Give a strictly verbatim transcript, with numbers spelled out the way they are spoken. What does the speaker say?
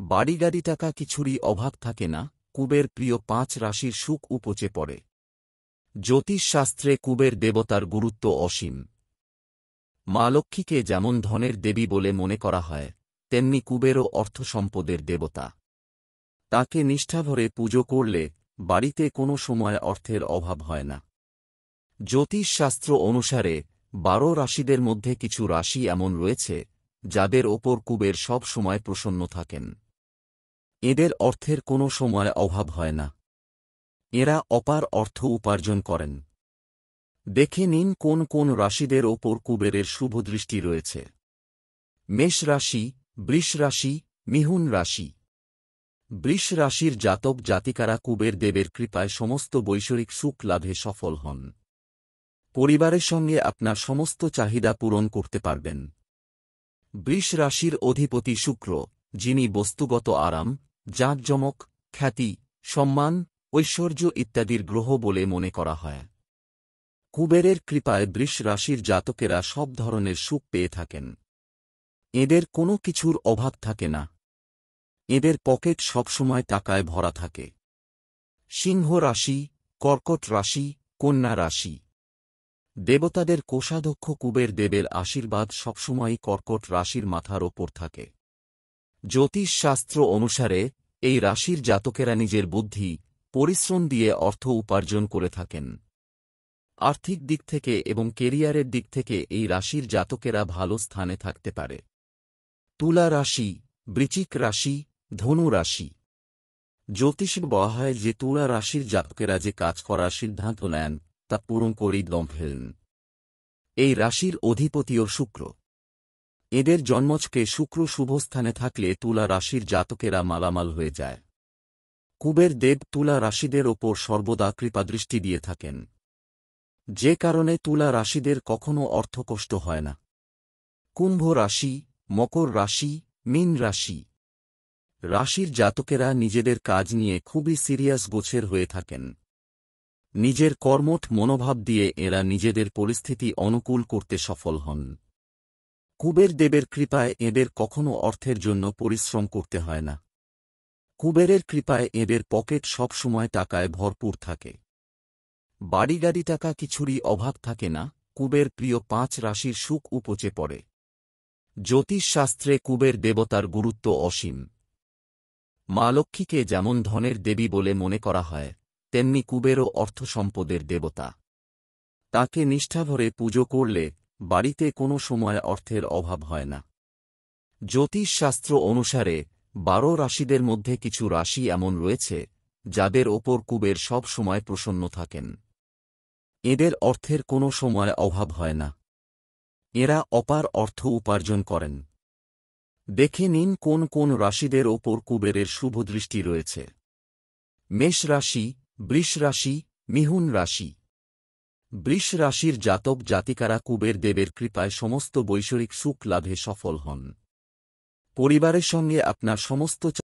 বাড়ি গাড়ি টাকা কিছুরই অভাব থাকে না, কুবের প্রিয় পাঁচ রাশির সুখ উপচে পড়ে। জ্যোতিষশাস্ত্রে কুবের দেবতার গুরুত্ব অসীম। মা লক্ষ্মীকে যেমন ধনের দেবী বলে মনে করা হয়, তেমনি কুবেরও অর্থসম্পদের দেবতা। তাকে নিষ্ঠাভরে পুজো করলে বাড়িতে কোনো সময় অর্থের অভাব হয় না। জ্যোতিষশাস্ত্র অনুসারে বারো রাশিদের মধ্যে কিছু রাশি এমন রয়েছে যাদের ওপর কুবের সব সময় প্রসন্ন থাকেন। এদের অর্থের কোনো সময় অভাব হয় না। এরা অপার অর্থ উপার্জন করেন। দেখে নিন কোন কোন রাশিদের ওপর কুবেরের শুভদৃষ্টি রয়েছে। মেষ রাশি, বৃষ রাশি, মিথুন রাশি। বৃষ রাশির জাতক জাতিকারা কুবের দেবের কৃপায় সমস্ত বৈষয়িক সুখ লাভে সফল হন। পরিবারের সঙ্গে আপনার সমস্ত চাহিদা পূরণ করতে পারবেন। বৃষ রাশির অধিপতি শুক্র, যিনি বস্তুগত আরাম, জাঁকজমক, খ্যাতি, সম্মান, ঐশ্বর্য ইত্যাদির গ্রহ বলে মনে করা হয়। কুবেরের কৃপায় বৃষ রাশির জাতকেরা সব ধরনের সুখ পেয়ে থাকেন। এদের কোনো কিছুর অভাব থাকে না। এদের পকেট সবসময় টাকায় ভরা থাকে। সিংহ রাশি, কর্কট রাশি, কন্যা রাশি। দেবতাদের কোষাধ্যক্ষ কুবের দেবের আশীর্বাদ সবসময়ই কর্কট রাশির মাথার ওপর থাকে। জ্যোতিষশাস্ত্র অনুসারে এই রাশির জাতকেরা নিজের বুদ্ধি, পরিশ্রম দিয়ে অর্থ উপার্জন করে থাকেন। আর্থিক দিক থেকে এবং কেরিয়ারের দিক থেকে এই রাশির জাতকেরা ভালো স্থানে থাকতে পারে। তুলা রাশি, বৃশ্চিক রাশি, ধনু রাশি। জ্যোতিষে বলা হয় যে তুলা রাশির জাতকেরা যে কাজ করার সিদ্ধান্ত নেন তা পূরণ করেই দম ফেলেন। এই রাশির অধিপতিও শুক্র। এদের জন্মছকে শুক্র শুভস্থানে থাকলে তুলা রাশির জাতকেরা মালামাল হয়ে যায়। কুবের দেব তুলা রাশিদের ওপর সর্বদা কৃপাদৃষ্টি দিয়ে থাকেন, যে কারণে তুলা রাশিদের কখনও অর্থকষ্ট হয় না। কুম্ভ রাশি, মকর রাশি, মীন রাশি। রাশির জাতকেরা নিজেদের কাজ নিয়ে খুবই সিরিয়াস গোছের হয়ে থাকেন। নিজের কর্মঠ মনোভাব দিয়ে এরা নিজেদের পরিস্থিতি অনুকূল করতে সফল হন। কুবের দেবের কৃপায় এদের কখনও অর্থের জন্য পরিশ্রম করতে হয় না। কুবেরের কৃপায় এদের পকেট সবসময় টাকায় ভরপুর থাকে। বাড়ি গাড়ি টাকা কিছুরই অভাব থাকে না, কুবের প্রিয় পাঁচ রাশির সুখ উপচে পড়ে। জ্যোতিষশাস্ত্রে কুবের দেবতার গুরুত্ব অসীম। মা লক্ষ্মীকে যেমন ধনের দেবী বলে মনে করা হয়, তেমনি কুবেরও অর্থসম্পদের দেবতা। তাকে নিষ্ঠাভরে পুজো করলে বাড়িতে কোনো সময় অর্থের অভাব হয় না। জ্যোতিষশাস্ত্র অনুসারে বারো রাশিদের মধ্যে কিছু রাশি এমন রয়েছে যাদের ওপর কুবের সব সময় প্রসন্ন থাকেন। এদের অর্থের কোনো সময় অভাব হয় না। এরা অপার অর্থ উপার্জন করেন। দেখে নিন কোন কোন রাশিদের ওপর কুবেরের শুভদৃষ্টি রয়েছে। মেষ রাশি, বৃষ রাশি, মিথুন রাশি। বৃষ রাশির জাতক জাতিকারা কুবের দেবের কৃপায় সমস্ত বৈষয়িক সুখ লাভে সফল হন। পরিবারের সঙ্গে আপনার সমস্ত